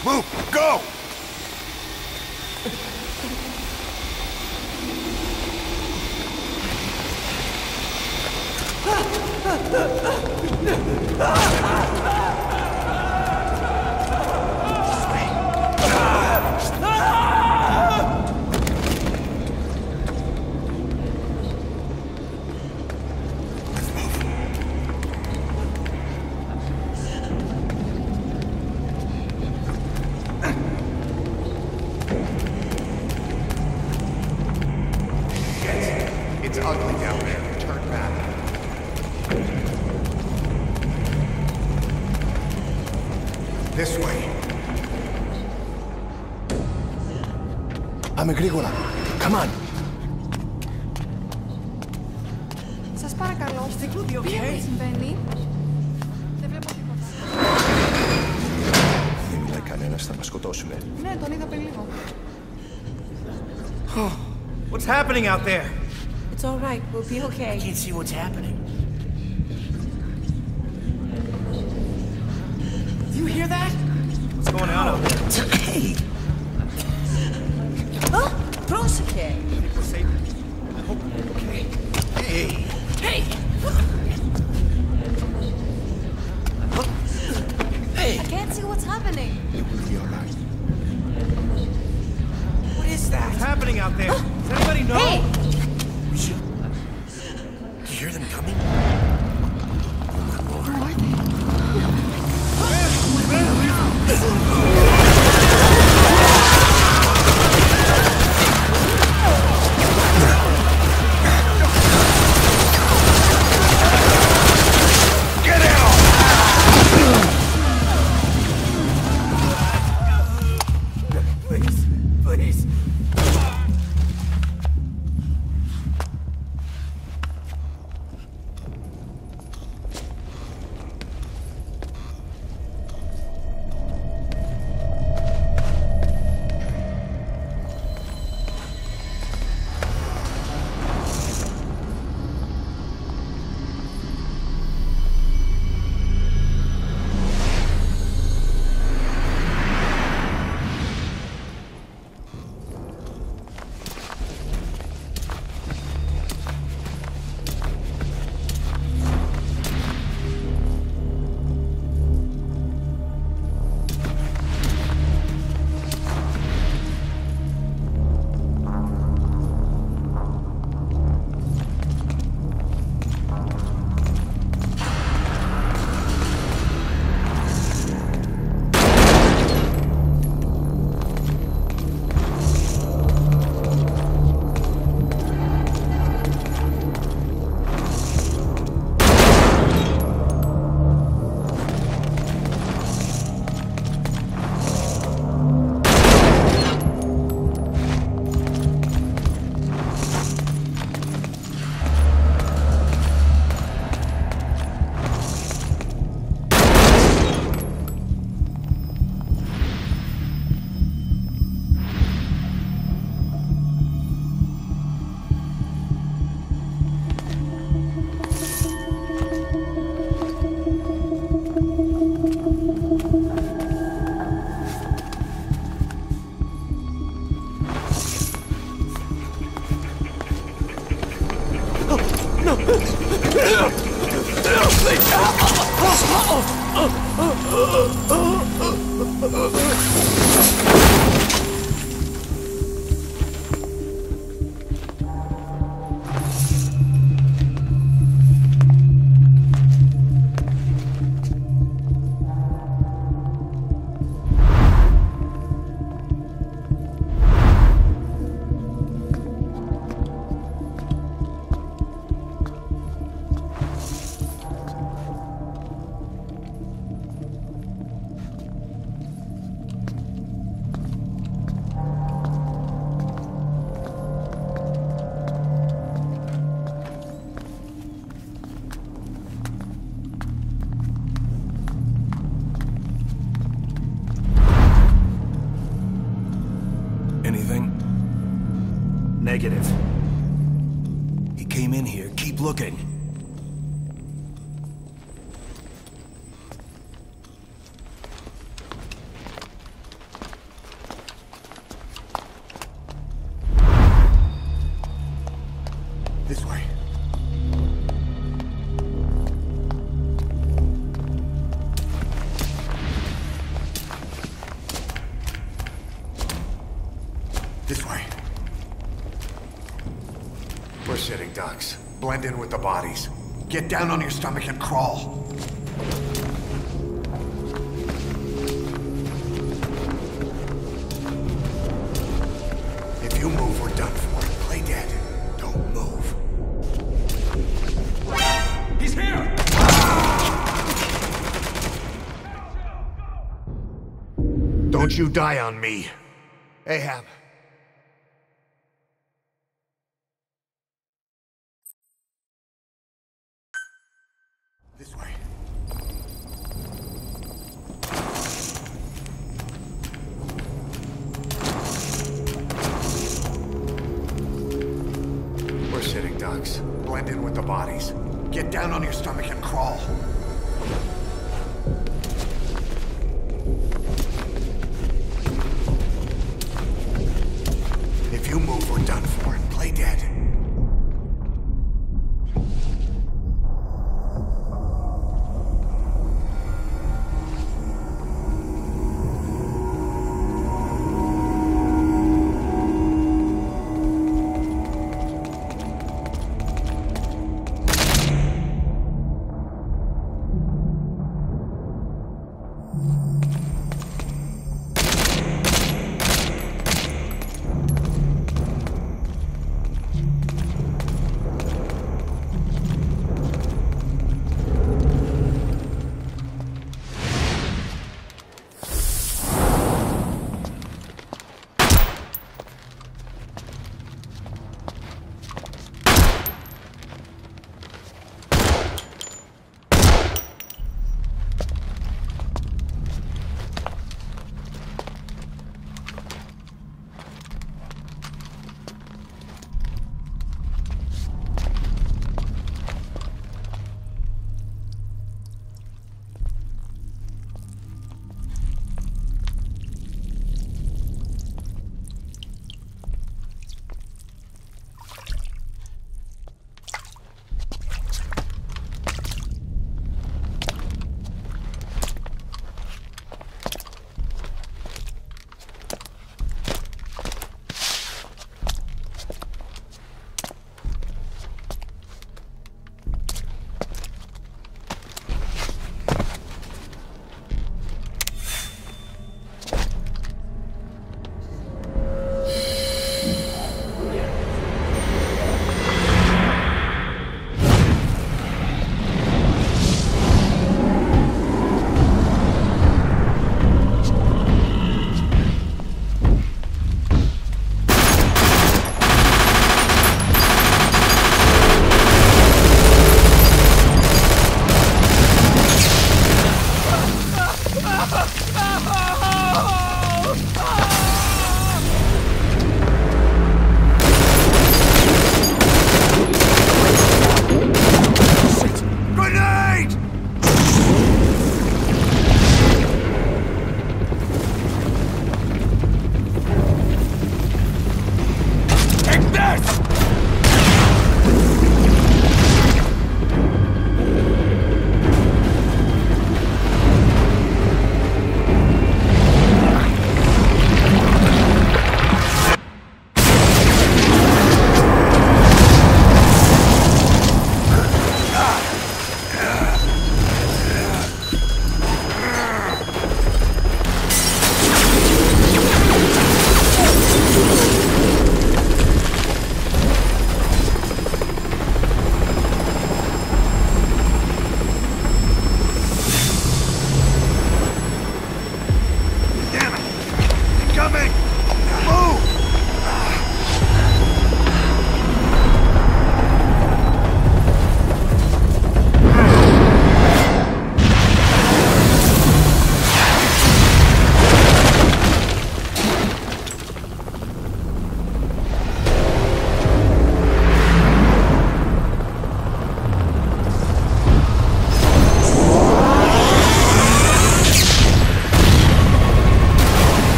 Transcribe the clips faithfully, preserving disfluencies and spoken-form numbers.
Move! Go! It's ugly down there. Turn back. This way. Πάμε γρήγορα. Come on. Σας παρακαλώ. Τι συμβαίνει? Δεν βλέπω τίποτα. Δεν μιλάει κανένας, θα μας σκοτώσουνε. Ναι, τον είδα πριν λίγο. What's happening out there? It's all right. We'll be okay. I can't see what's happening. Do you hear that? What's going on out there? Hey! Oh, πρόσεχε. We're safe. I hope we're okay. Hey! Hey! Hey! I can't see what's happening. It will be alright. What is that? What's happening out there? Does anybody know? Hey! We should... Do you hear them coming? Who are they? Please, please. Anything? Negative. He came in here. Keep looking. Blend in with the bodies. Get down on your stomach and crawl. If you move, we're done for. Play dead. Don't move. He's here! Don't you die on me. Ahab. This way. We're sitting ducks. Blend in with the bodies. Get down on your stomach and crawl. If you move, we're done for. Play dead.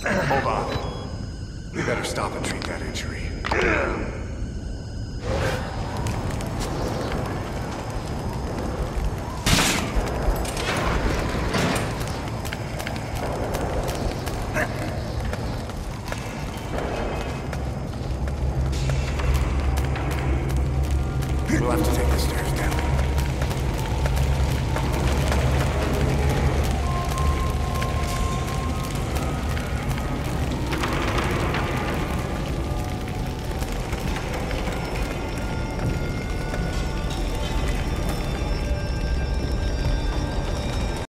Hold on. We better stop and treat that injury. We'll have to take the stairs.